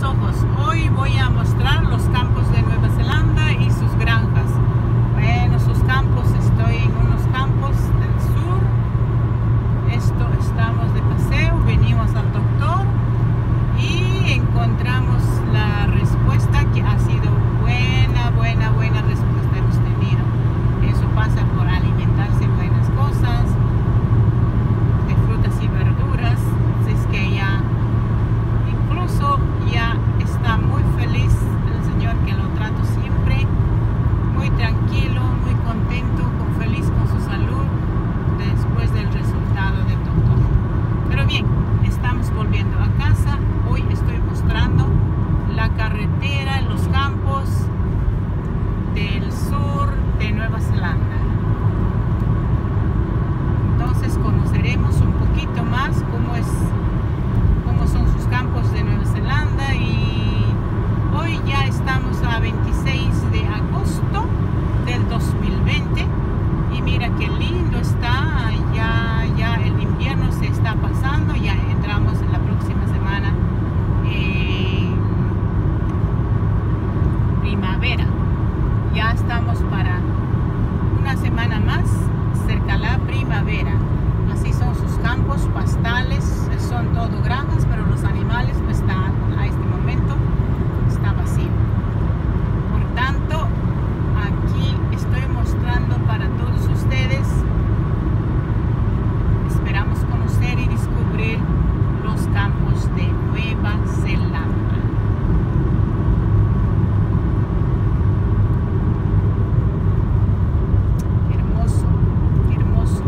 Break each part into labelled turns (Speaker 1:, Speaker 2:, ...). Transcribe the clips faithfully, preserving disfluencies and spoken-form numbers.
Speaker 1: mis ojos. Hoy voy a mostrar los campos de Nueva Zelanda y sus granjas. Bueno, sus campos, estoy en unos campos del sur. Esto, estamos de paseo, venimos al doctor y encontramos la respuesta que ha sido buena, buena, buena respuesta hemos tenido. Eso pasa por alimentarse buenas cosas, de frutas y verduras. Así es que ya, incluso ya está muy feliz el Señor, que lo trato siempre muy tranquilo, muy contento, con feliz con su salud después del resultado del doctor. Pero bien, estamos volviendo a casa. Hoy estoy mostrando la carretera en los campos del sur de Nueva Zelanda. Entonces conoceremos un poquito más cómo es, cómo son sus campos de Nueva Zelanda. Y hoy ya estamos a veintiséis de agosto del dos mil veinte y mira qué lindo está. Ya, ya el invierno se está pasando, ya entramos en la próxima semana en primavera. Ya estamos para una semana más cerca de la primavera. Así son sus campos, pastales, son todo granjas, pero los animales pues están a este momento está vacío. Por tanto, aquí estoy mostrando para todos ustedes. Esperamos conocer y descubrir los campos de Nueva Zelanda. Hermoso, hermoso.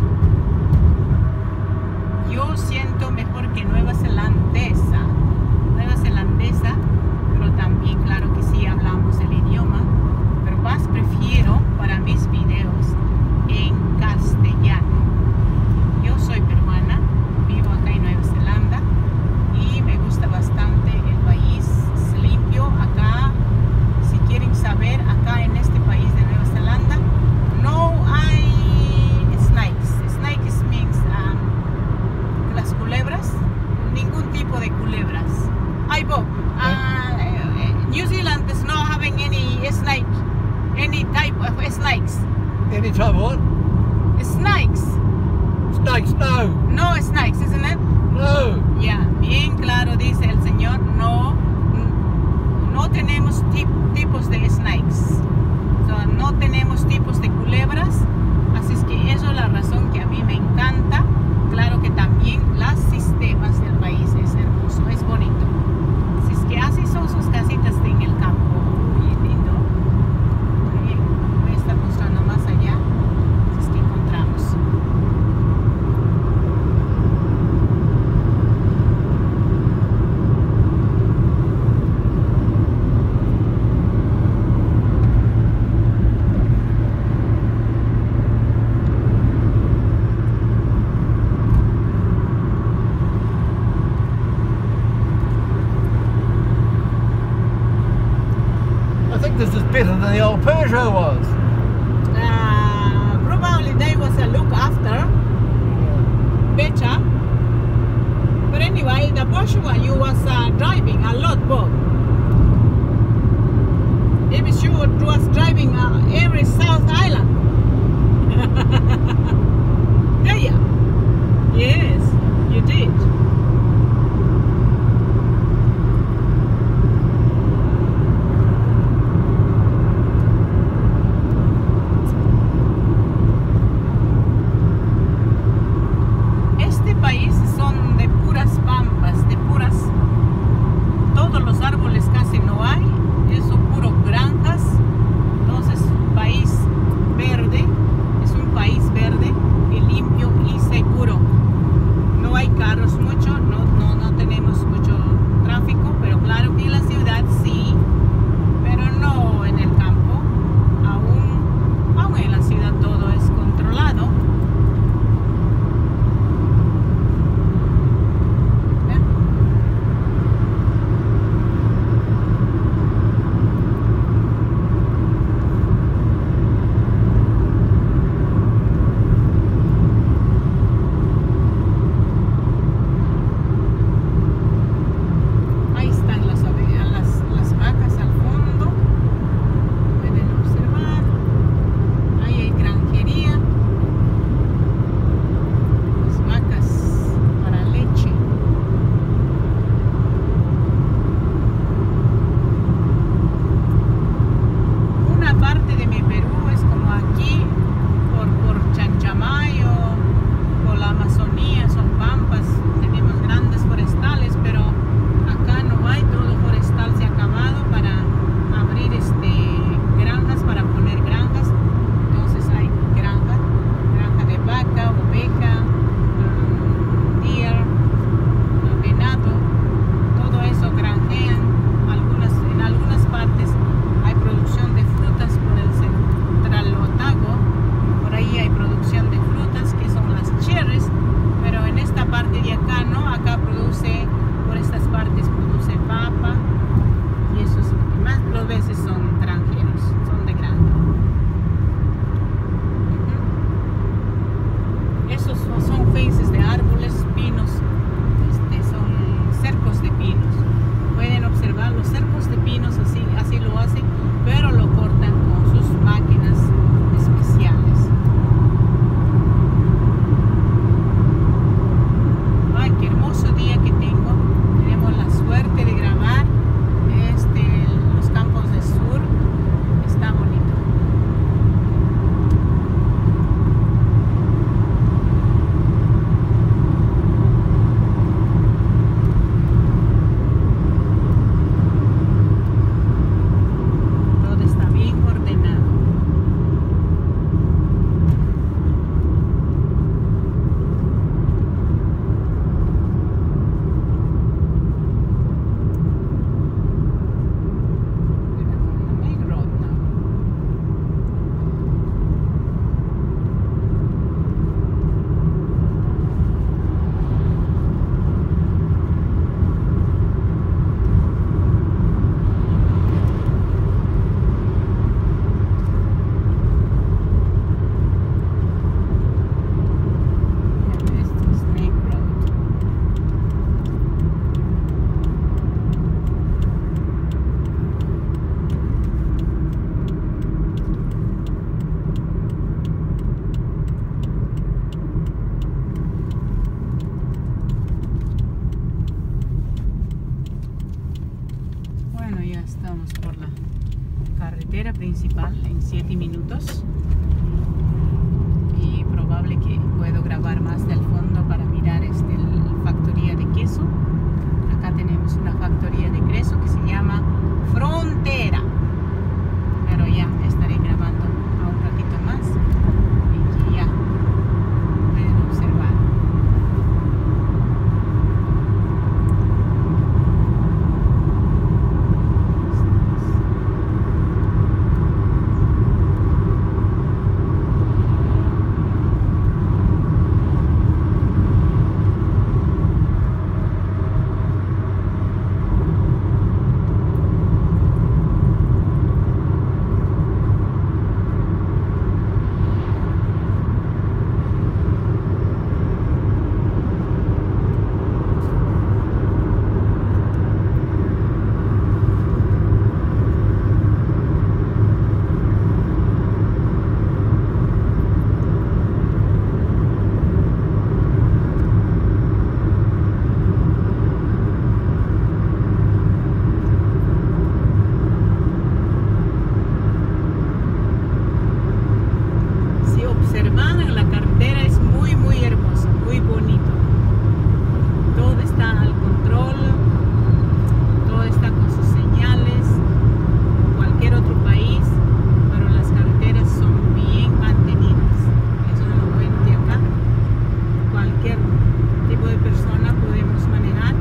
Speaker 1: Yo siento mejor que nueva zelandesa, nueva zelandesa, pero también claro que sí hablamos el idioma, pero más prefiero para mis videos en castellano. Yo soy peruana, vivo acá en Nueva Zelanda y me gusta bastante el país, es limpio. Acá, si quieren saber, acá en este país de Nueva Zelanda no hay snakes. Snakes means um, las culebras, ningún tipo de culebras. Ay, Bob, uh, New Zealand is not having any snake, any type of snakes.
Speaker 2: Any type of what?
Speaker 1: Snakes.
Speaker 2: Snakes, no.
Speaker 1: No snakes, isn't it?
Speaker 2: No.
Speaker 1: Ya, yeah, bien claro dice el Señor, no, no tenemos tip, tipos de snakes. So, no tenemos tipos de culebras. Así es que eso es la razón que a mí me encanta. Claro que también los sistemas del país es hermoso, es bonito. Así es que así son sus casitas en el campo. Muy lindo. Muy bien, voy a estar mostrando más allá. Así es que encontramos.
Speaker 2: This is better than the old Peugeot was.
Speaker 1: Uh, probably they was a look after better, but anyway, the Peugeot you was uh, driving a lot, Bob. Maybe you was driving uh, every South Island. Yeah, yes, you did. Son de puras pampas, de puras, todos los árboles casi no hay, eso puro granjas. Entonces Bueno, ya estamos por la carretera principal en siete minutos y probable que puedo grabar más del fondo para mirar este, la factoría de queso. Acá tenemos una factoría de queso que se llama Frontera, pero ya estaré grabando a un ratito más y ya pueden observar. La carretera es muy muy hermosa, muy bonito. Todo está al control, todo está con sus señales, cualquier otro país, pero las carreteras son bien mantenidas. Eso es lo bueno de acá. Cualquier tipo de persona podemos manejar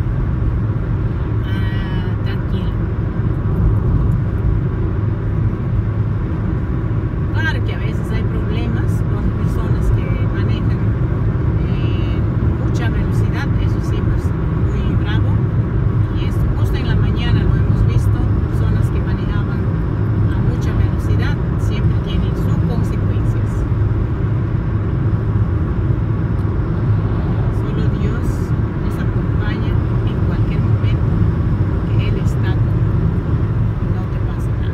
Speaker 1: uh, tranquilo. Claro que a veces hay problemas con personas que manejan eh, mucha velocidad, eso sí, pues muy bravo, y esto justo en la mañana lo hemos visto. Personas que manejaban a mucha velocidad siempre tienen sus consecuencias. Solo Dios nos acompaña en cualquier momento, que Él está con nosotros, no te pasa nada.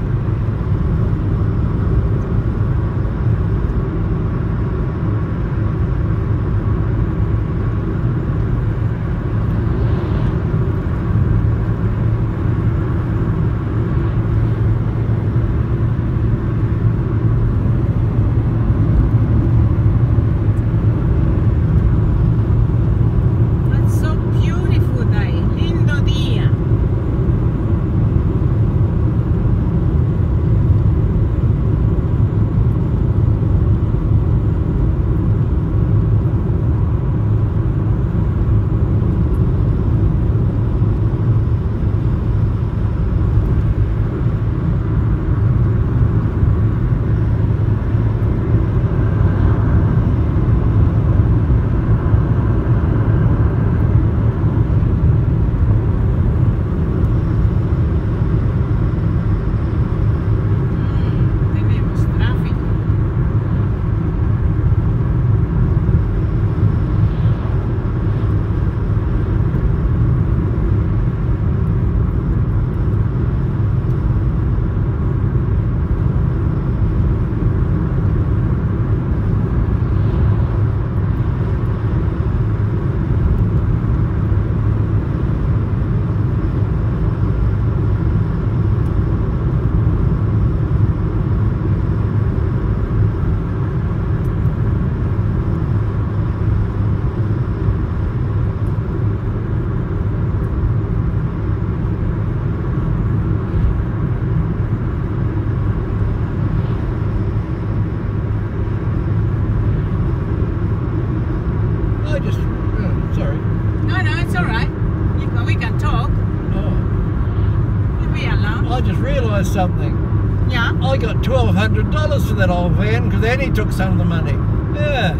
Speaker 2: Something.
Speaker 1: Yeah.
Speaker 2: I got twelve hundred dollars for that old van because Annie took some of the money. Yeah.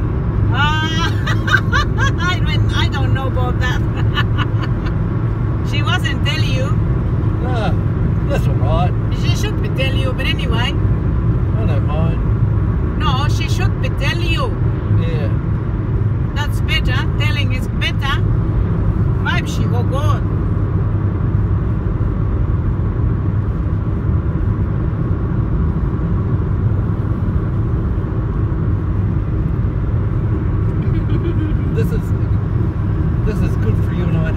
Speaker 1: Uh, I mean, I don't know about that. She wasn't tell you.
Speaker 2: No, that's all right.
Speaker 1: She should be tell you, but anyway.
Speaker 2: I don't mind.
Speaker 1: No, she should be tell you.
Speaker 2: Yeah.
Speaker 1: That's better. Telling is better. Maybe she go good.
Speaker 2: This is this is good for you and I